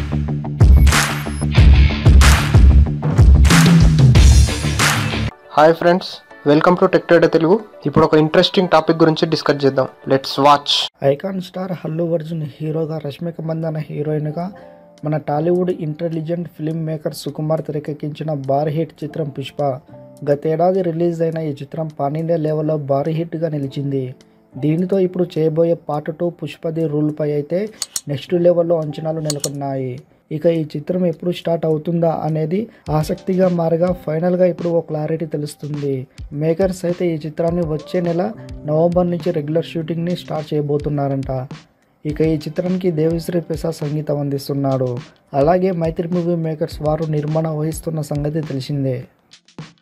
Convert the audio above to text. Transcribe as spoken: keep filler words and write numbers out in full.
Hi friends, welcome to tech trader Telugu. ఇప్పుడు ఒక interesting topic గురించి డిస్కస్ చేద్దాం. Let's watch. Icon star Allu Arjun హీరోగా, రష్మిక మందన హీరోయిన్గా మన Tollywood intelligent film maker Sukumar తెరకెక్కించిన భారీ హిట్ చిత్రం పుష్ప. గతేడాది రిలీజ్ అయిన ఈ చిత్రం పాన్ ఇండియా లెవెల్లో భారీ హిట్గా నిలిచింది. దీనితో ఇప్పుడు చేయబోయే పార్ట్ టూ పుష్పది రూల్పై అయితే నెక్స్ట్ లెవెల్లో అంచనాలు నెలకొన్నాయి. ఇక ఈ చిత్రం ఎప్పుడు స్టార్ట్ అవుతుందా అనేది ఆసక్తిగా మారగా ఫైనల్గా ఇప్పుడు ఓ క్లారిటీ తెలుస్తుంది. మేకర్స్ అయితే ఈ చిత్రాన్ని వచ్చే నెల నవంబర్ నుంచి రెగ్యులర్ షూటింగ్ని స్టార్ట్ చేయబోతున్నారంట. ఇక ఈ చిత్రానికి దేవిశ్రీ ప్రసాద్ సంగీతం అందిస్తున్నాడు. అలాగే మైత్రి మూవీ మేకర్స్ వారు నిర్మాణం వహిస్తున్న సంగతి తెలిసిందే.